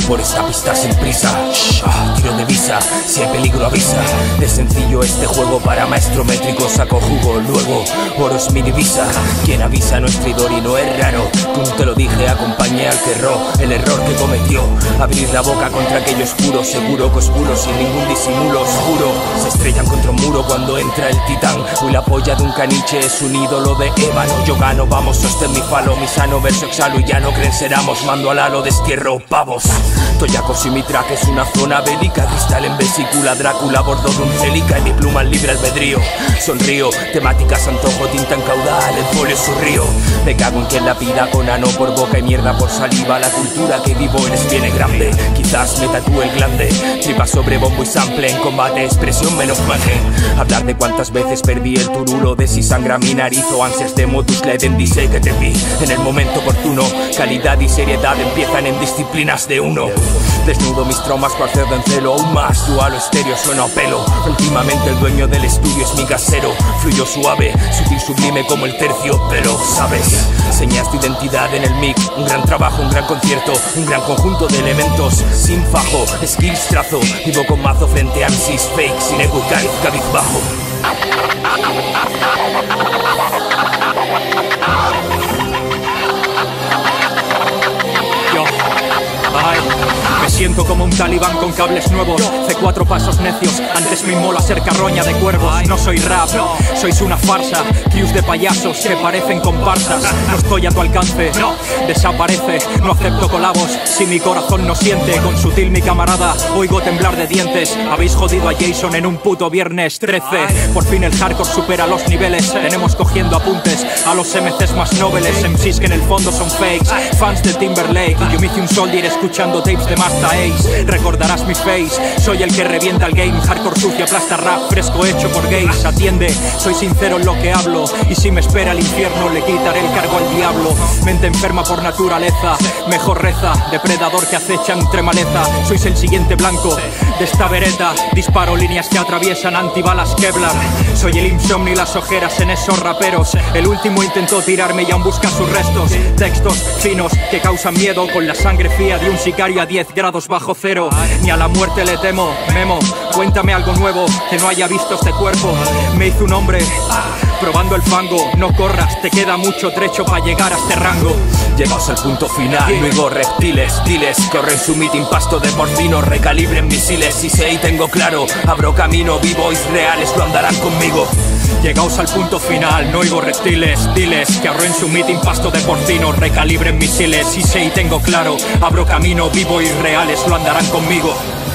por esta pista sin prisa. Tiro de visa, si hay peligro avisa. De sencillo este juego para maestro métrico. Saco jugo, luego oro es mi divisa. Quien avisa no es traidor y no es raro. Tú te lo dije, acompañé al que erró. El error que cometió, abrir la boca contra aquello oscuro. Seguro que oscuro, sin ningún disimulo, oscuro. Se estrellan contra un muro cuando entra el titán. Hoy la polla de un caniche es un ídolo de ébano. Yo gano, vamos, sostén mi falo. Mi sano verso exhalo y ya no creen seramos. Mando al halo, destierro pavos. Toyacos y mi traje es una zona bélica. Cristal en vesícula, Drácula a bordo de un celica. Y mi pluma en libre albedrío. Sonrío, temáticas antojo, tinta en caudal. El folio es su río. Me cago en quien la pida con ano por boca y mierda por saliva. La cultura que vivo les viene grande. Quizás me tatúe el glande. Tripa sobre bombo y sample. En combate expresión menos margen. Hablar de cuántas veces perdí el turulo. De si sangra mi nariz o ansias de modus leden. Dice que te vi en el momento oportuno. Calidad y seriedad empiezan en disciplinas de uno. Desnudo mis traumas para hacer de en celo. Aún más dual o estéreo suena a pelo. Últimamente el dueño del estudio es mi casero. Fluyo suave, sutil sublime como el terciopelo. ¿Sabes? Señas de identidad en el mic. Un gran trabajo, un gran concierto. Un gran conjunto de elementos. Sin fajo, skills trazo. Vivo con mazo frente a MCs fake. Sin ego y cariz cabizbajo. Me siento como un talibán con cables nuevos. C4 pasos necios, antes me inmola ser carroña de cuervos. No soy rap, sois una farsa. Crews de payasos que parecen comparsas. No estoy a tu alcance, desaparece. No acepto colabos si mi corazón no siente. Con sutil mi camarada, oigo temblar de dientes. Habéis jodido a Jason en un puto viernes 13. Por fin el hardcore supera los niveles. Tenemos cogiendo apuntes a los MCs más nobles. MCs que en el fondo son fakes. Fans de Timberlake y yo me hice un soldier escuchando tapes de Masta Ace. Recordarás mi face, soy el que revienta el game. Hardcore sucio, aplasta rap, fresco hecho por gays. Atiende, soy sincero en lo que hablo. Y si me espera el infierno, le quitaré el cargo al diablo. Mente enferma por naturaleza, mejor reza. Depredador que acecha entre maleza. Sois el siguiente blanco de esta vereda. Disparo líneas que atraviesan antibalas Kevlar. Soy el insomnio y las ojeras en esos raperos. El último intentó tirarme y aún busca sus restos. Textos finos que causan miedo. Con la sangre fría de un sicario a 10 grados bajo cero. Ni a la muerte le temo, Memo. Cuéntame algo nuevo que no haya visto este cuerpo. Me hizo un hombre probando el fango. No corras, te queda mucho trecho para llegar a este rango. Llegaos al punto final, luego reptiles, diles. Corren su meeting, pasto de porcino. Recalibren misiles, si sé y tengo claro. Abro camino, vivois reales lo andarán conmigo. Llegaos al punto final, no oigo reptiles, diles que ahorren su meeting pasto de porcino, recalibren misiles, si sé y tengo claro, abro camino, vivo y reales lo andarán conmigo.